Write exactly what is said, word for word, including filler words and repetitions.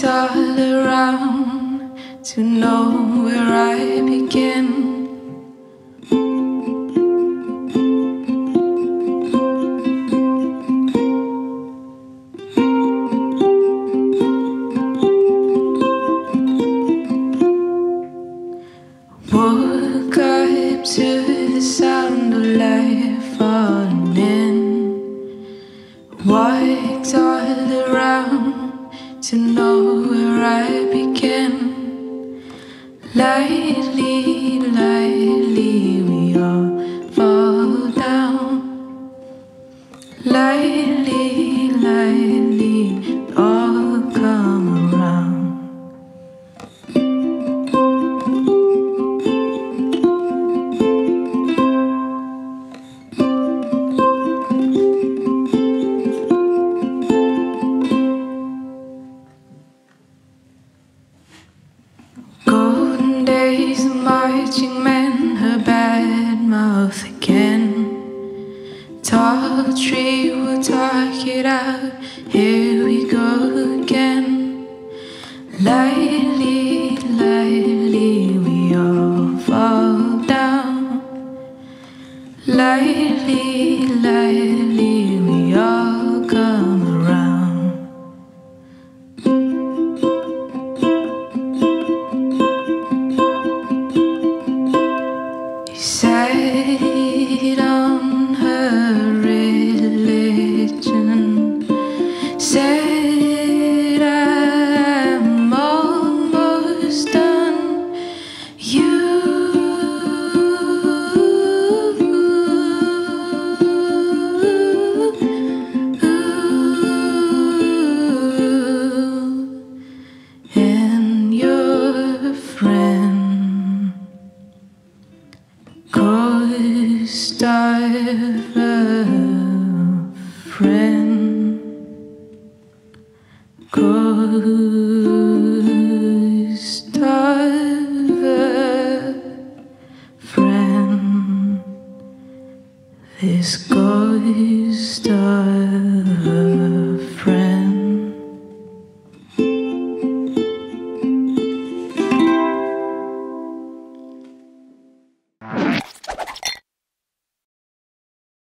looked all around to know where I begin. Woke up to the sound of life falling in. Walked all around to know where I begin. Lightly, lightly we all fall down. Lightly, lightly all come around. Golden days, the marching men, her bad mouth again. Tall tree will talk it out, here we go again. Lightly, lightly we all fall down. Lightly, lightly we all come around. Sat on her religion, said I'm almost done. You and your friend co-starve a friend, co-starve a friend. This